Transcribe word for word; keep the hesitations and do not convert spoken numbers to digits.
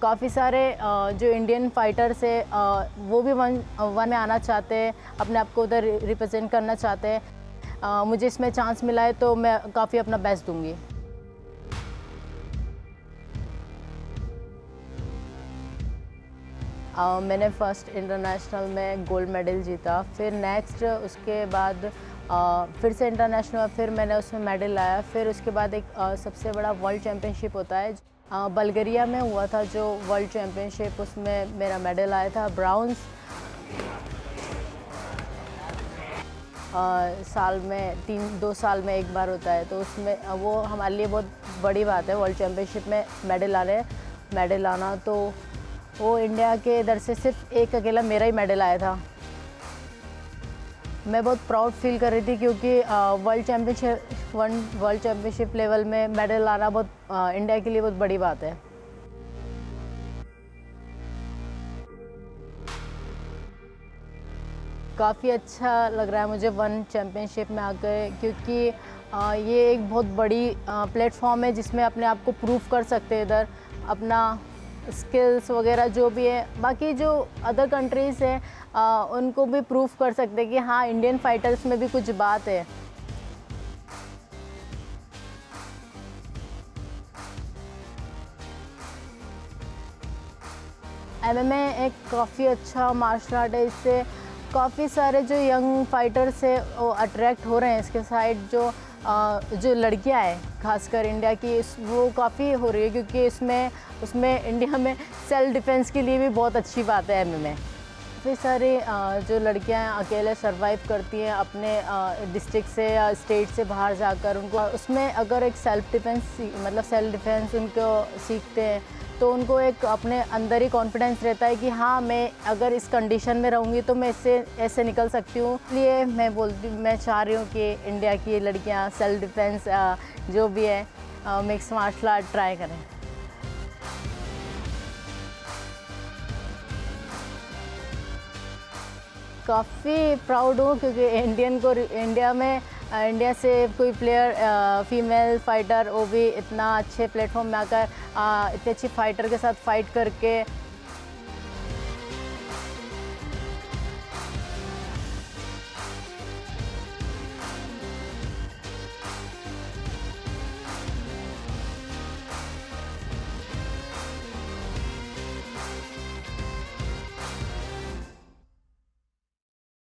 काफ़ी सारे जो इंडियन फाइटर्स है वो भी वन वन में आना चाहते हैं, अपने आप को उधर रिप्रेजेंट करना चाहते हैं। मुझे इसमें चांस मिला है तो मैं काफ़ी अपना बेस्ट दूंगी। Uh, मैंने फ़र्स्ट इंटरनेशनल में गोल्ड मेडल जीता, फिर नेक्स्ट उसके बाद uh, फिर से इंटरनेशनल, फिर मैंने उसमें मेडल लाया। फिर उसके बाद एक uh, सबसे बड़ा वर्ल्ड चैम्पियनशिप होता है, uh, बल्गारिया में हुआ था जो वर्ल्ड चैम्पियनशिप, उसमें मेरा मेडल आया था ब्राउन्स। uh, साल में तीन दो साल में एक बार होता है, तो उसमें uh, वो हमारे लिए बहुत बड़ी बात है वर्ल्ड चैम्पियनशिप में मेडल लाने मेडल लाना। तो वो इंडिया के इधर से सिर्फ एक अकेला मेरा ही मेडल आया था। मैं बहुत प्राउड फील कर रही थी क्योंकि world championship world championship level में मेडल लाना बहुत आ, इंडिया के लिए बहुत बड़ी बात है। काफ़ी अच्छा लग रहा है मुझे वन चैम्पियनशिप में आकर, क्योंकि आ, ये एक बहुत बड़ी प्लेटफॉर्म है जिसमें अपने आप को प्रूव कर सकते हैं, इधर अपना स्किल्स वगैरह जो भी है। बाकी जो अदर कंट्रीज़ हैं उनको भी प्रूफ कर सकते हैं कि हाँ, इंडियन फाइटर्स में भी कुछ बात है। एमएमए एक काफ़ी अच्छा मार्शल आर्ट है, इससे काफ़ी सारे जो यंग फाइटर्स है वो अट्रैक्ट हो रहे हैं इसके साइड। जो आ, जो लड़कियां हैं खासकर इंडिया की, इस वो काफ़ी हो रही है, क्योंकि इसमें उसमें इंडिया में सेल्फ डिफेंस के लिए भी बहुत अच्छी बात है एमएमए। काफ़ी सारी जो लड़कियां अकेले सरवाइव करती हैं अपने डिस्ट्रिक्ट से या स्टेट से बाहर जाकर, उनको उसमें अगर एक सेल्फ डिफेंस मतलब सेल्फ डिफेंस उनको सीखते हैं तो उनको एक अपने अंदर ही कॉन्फिडेंस रहता है कि हाँ, मैं अगर इस कंडीशन में रहूँगी तो मैं इससे ऐसे निकल सकती हूँ। इसलिए मैं बोलती मैं चाह रही हूँ कि इंडिया की लड़कियाँ सेल्फ डिफेंस जो भी है मिक्स मार्शल आर्ट ट्राई करें। काफ़ी प्राउड हूँ क्योंकि इंडियन को इंडिया में इंडिया से कोई प्लेयर फीमेल फाइटर वो भी इतना अच्छे प्लेटफॉर्म में आकर इतने अच्छी फाइटर के साथ फाइट करके